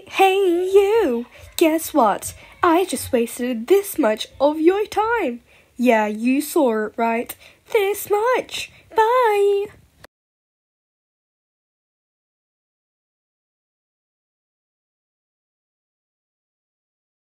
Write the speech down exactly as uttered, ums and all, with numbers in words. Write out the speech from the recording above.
Hey you! Guess what? I just wasted this much of your time. Yeah, you saw it right. This much. Bye!